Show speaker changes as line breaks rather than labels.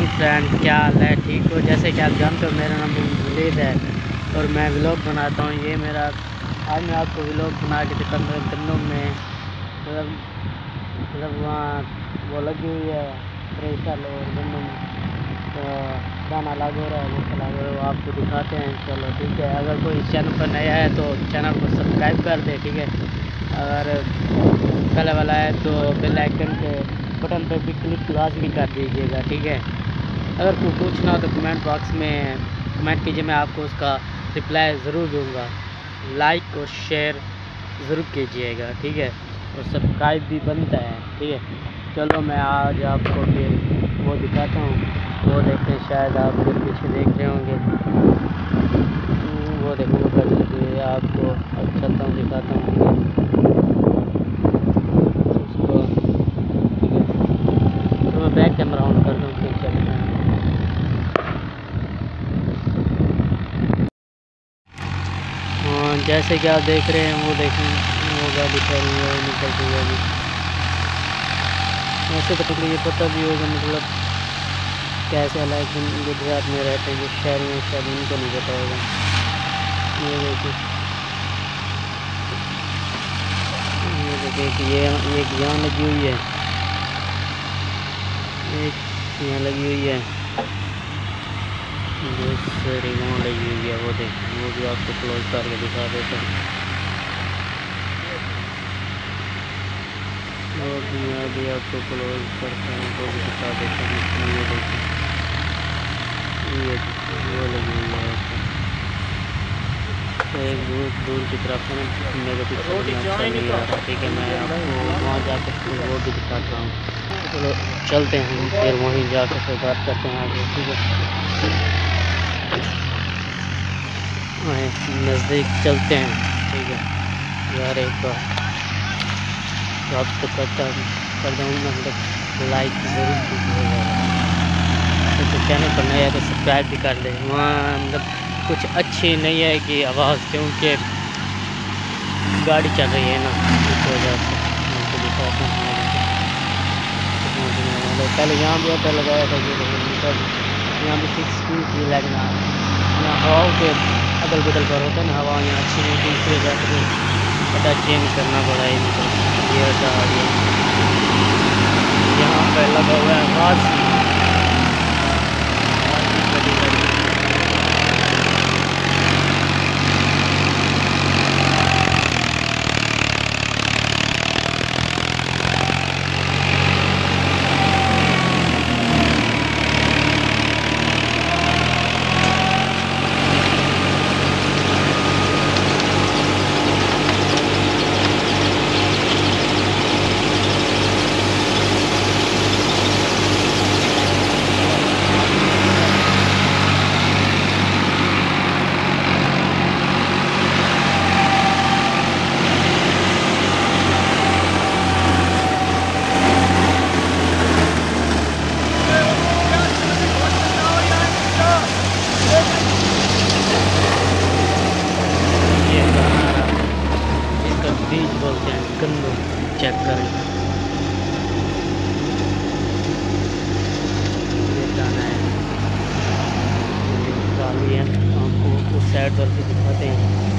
Morning friend, क्या हाल है? ठीक हो? जैसे कि आप जानते हो मेरा नाम वलीद है और मैं व्लॉग बनाता हूँ। ये मेरा आज मैं आपको व्लॉग बना के दिखाता हूँ। गन्नों में मतलब वहाँ वो लगी हुई है प्रेशर और गन्नों में दाना लागू हो रहा है, वो चला रहा है, वो आपको दिखाते हैं। चलो ठीक है, अगर कोई चैनल पर नया है तो चैनल को सब्सक्राइब कर दे, ठीक है। अगर पहले वाला है तो बेल आइकन के बटन पर भी क्लिक लाजमी कर दीजिएगा, ठीक है। अगर कोई पूछना हो तो कमेंट बॉक्स में कमेंट कीजिए, मैं आपको उसका रिप्लाई ज़रूर दूंगा। लाइक और शेयर ज़रूर कीजिएगा, ठीक है, और सब्सक्राइब भी बनता है, ठीक है। चलो मैं आज आपको फिर वो दिखाता हूँ, वो देखें, शायद आप फिर पीछे देख रहे होंगे। वो देखो वो कर लीजिए, आपको अब चलता हूँ दिखाता हूँ, ठीक है। तो मैं बैक कैमरा ऑन कर दूँ फिर चलते हैं। जैसे कि आप देख रहे हैं, वो देखें वो गाड़ी चल रही है, निकल रही है अभी। वैसे तो ये पता भी होगा, मतलब कैसे हालात गुजरात में रहते हैं जो शहर में, शायद उनको नहीं पता होगा। ये देखिए कि ये एक यहाँ लगी हुई है, एक यहाँ लगी हुई है, दूसरी वहाँ लगी हुई है। वो देखिए, वो भी आपको क्लोज करके दिखा देता हूँ। और भी मैं भी आपको क्लोज करता हूँ तो भी दिखा देता हूँ। ये देखिए, ये वो लगी हुई है आपको एक दूर की तरफ है ना, मेरे पीछे नहीं आ रहा, ठीक है। मैं आपको वहाँ जाकर वो भी दिखाता हूँ। चलो चलते हैं हम फिर वहीं जाकर फिर बात करते हैं आगे, ठीक है। नज़दीक चलते हैं, ठीक है। यार एक बार तो आप तो कर दूँगा, मतलब लाइक ज़रूर कीजिएगा, तो चैनल पर नया है तो सब्सक्राइब भी कर लें। वहाँ मतलब कुछ अच्छी नहीं है कि आवाज़, क्योंकि गाड़ी चल रही है ना, इस वजह से उनको दिखाते हैं। पहले यहाँ भी ऑटो लगाया था, ये यहाँ भी फिक्स की लगना, यहाँ हवाओं के अगल बगल पर होता है ना, हवा यहाँ अच्छी नहीं थी, इस वजह से अड्डा चेंज करना पड़ा है इनको। ये अड्डा आ गया, यहाँ पर लगा हुआ है वासी। बीज बोलते हैं गन्नों, चेक करें, ये दाना है, काली है। आपको उस साइड पर भी दिखाते हैं।